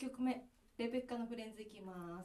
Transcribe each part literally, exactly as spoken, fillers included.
きょくめ、レベッカのフレンズいきます。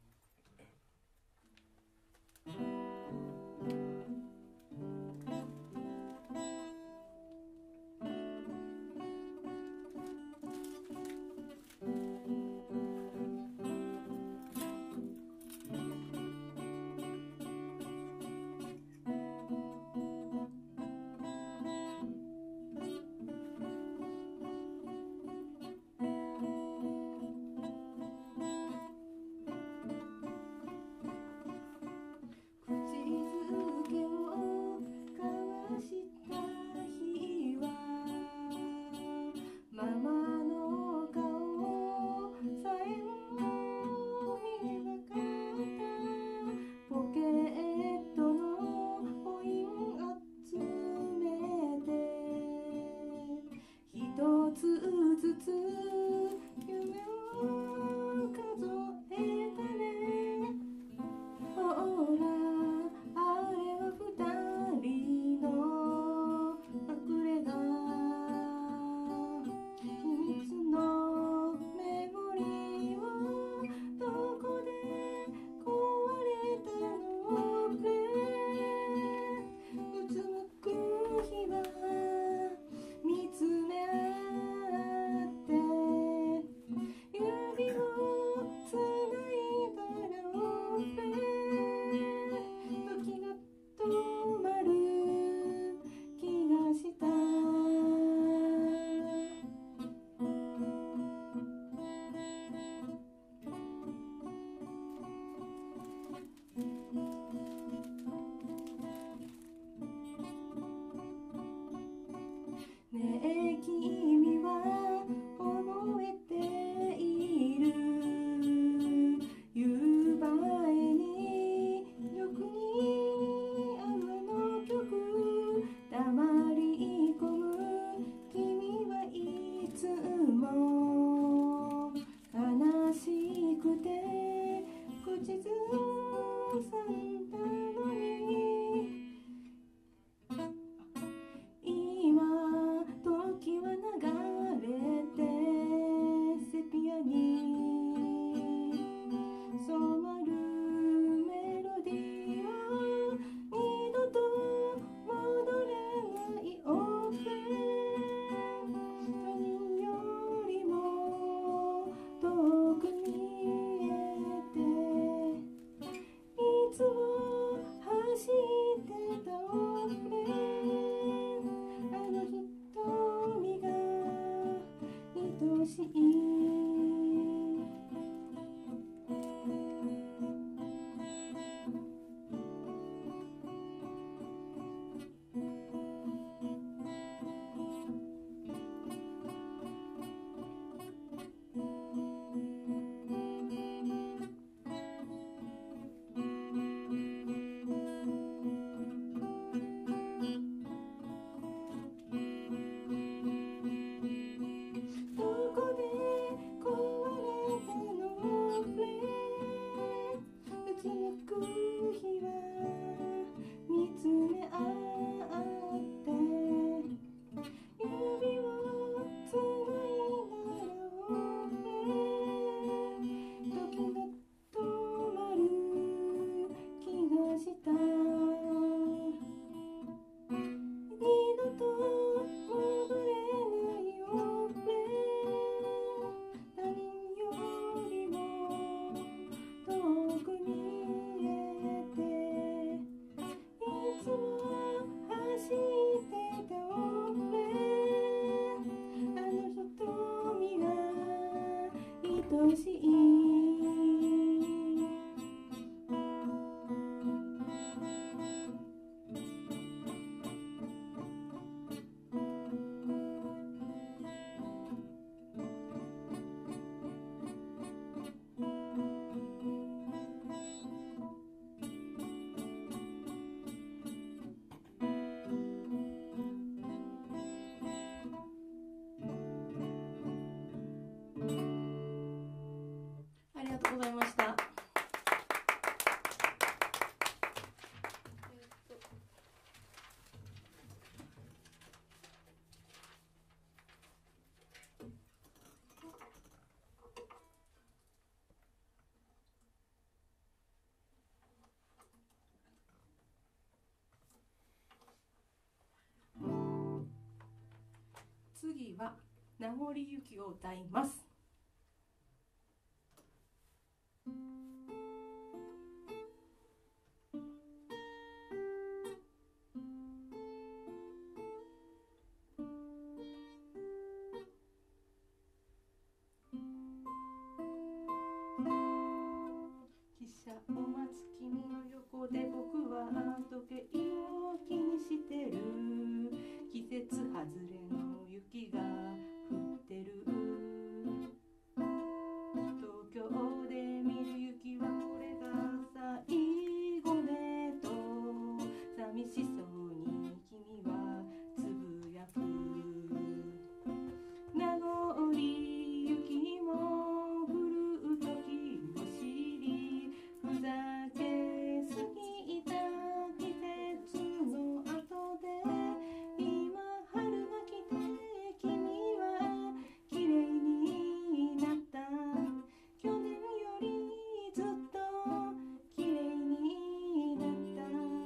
ありがとうございました。 次は名残雪を歌います。お待つ君の横で僕は時計を気にしてる。季節外れの雪が降ってる。東京で見る雪はこれが最後ねと寂しそうに君はつぶやく。名残雪も降る時を知り、ふざけすぎた季節の後で今春が来て君は綺麗になった。去年よりずっと綺麗になった。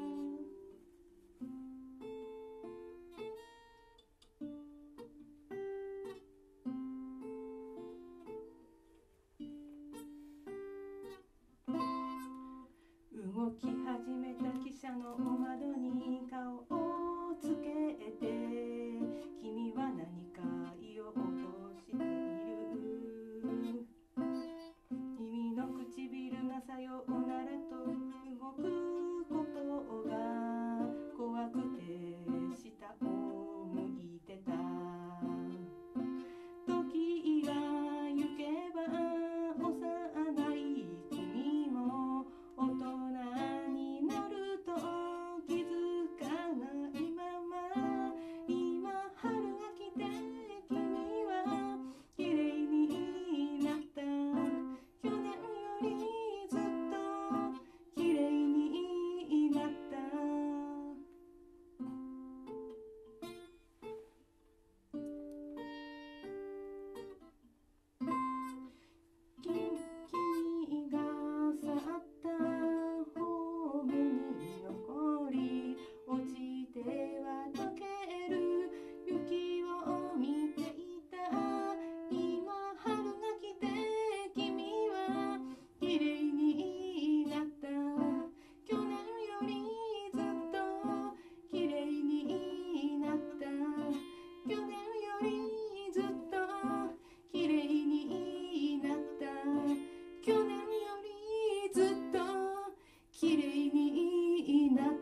動き始めた汽車の窓に顔をつけて、君は何か言おうとしている。君の唇がさようならと動くことが怖くて下を向いてた。時が行けば幼い君も大人になると気づかないまま、今春が来て君は綺麗になった。去年よりずっと綺麗になった。君が去ったホームに残り、落ちては溶ける雪を見ていた。今春が来て君は綺麗になった。去年よりずっと綺麗になった。去年よりずっと綺麗になった。去年よりずっと綺麗になった。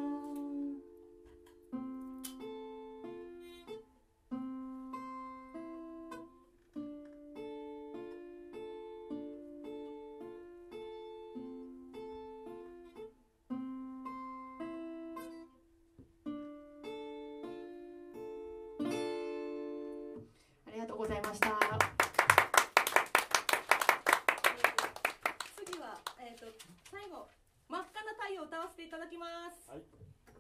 ありがとうございました。次は、えーと、最後真っ赤な太陽を歌わせていただきます。 はい。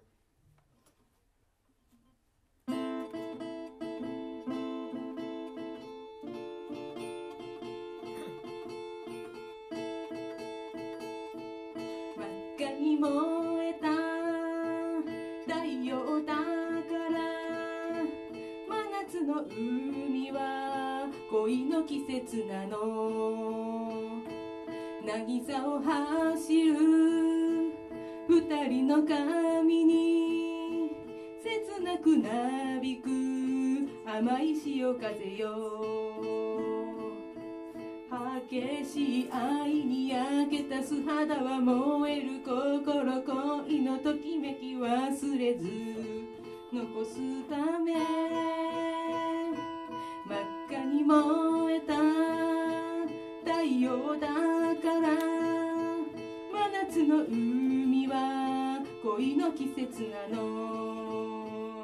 真っ赤に燃えた太陽だから真夏の海は恋の季節なの。渚を走る二人の髪に切なくなびく甘い潮風よ。激しい愛に焼けた素肌は燃える心、恋のときめき忘れず残すため、真っ赤に燃えた太陽だから真夏の海は恋の季節なの。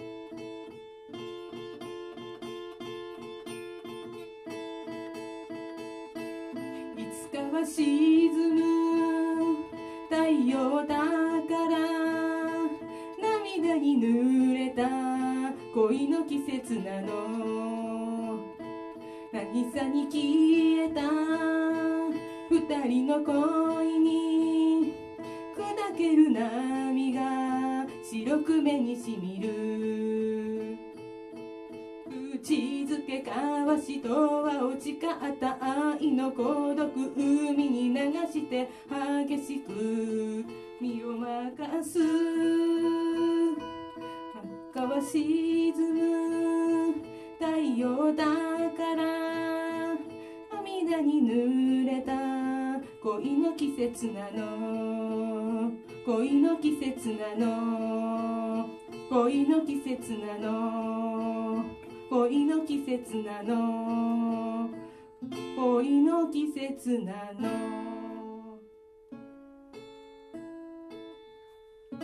いつかは沈む太陽だから涙に濡れた恋の季節なの。渚に消えた二人の恋に砕ける波が白く目にしみる。 口づけ交わしとは落ちかった愛の孤独海に流して激しく身を任す赤は沈む太陽だから涙に濡れた恋の季節なの恋の季節なの恋の季節なの恋の季節なの恋の季節なの。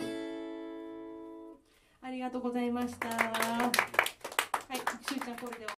ありがとうございました。はい、しゅうちゃんこれで。